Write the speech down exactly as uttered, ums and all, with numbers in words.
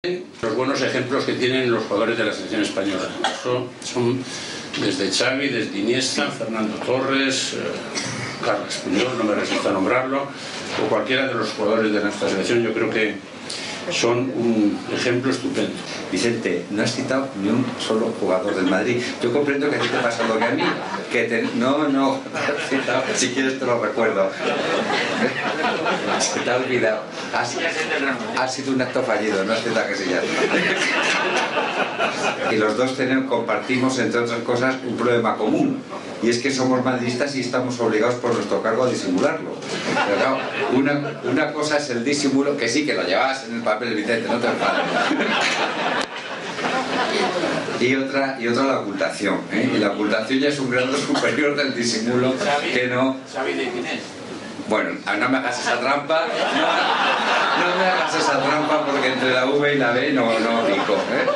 Los buenos ejemplos que tienen los jugadores de la selección española. Eso son desde Xavi, desde Iniesta, Fernando Torres, eh, Carles Puyol, no me resisto a nombrarlo, o cualquiera de los jugadores de nuestra selección. Yo creo que son un ejemplo estupendo. Vicente, no has citado ni un solo jugador del Madrid. Yo comprendo que a ti te pasa lo que a mí. Que te... No, no, te has citado. Si quieres te lo recuerdo. Se te ha olvidado. Has, ha sido un acto fallido, no has citado que se llama. Y los dos tenemos, compartimos, entre otras cosas, un problema común. Y es que somos madridistas y estamos obligados por nuestro cargo a disimularlo. Pero claro, una, una cosa es el disimulo, que sí, que lo llevabas en el papel, Vicente, no te enfades. Y otra, y otra la ocultación, ¿eh? Y la ocultación ya es un grado superior del disimulo que no... ¿Xavi de quién es? Bueno, no me hagas esa trampa, no, no me hagas esa trampa porque entre la V y la B no, no pico, ¿eh?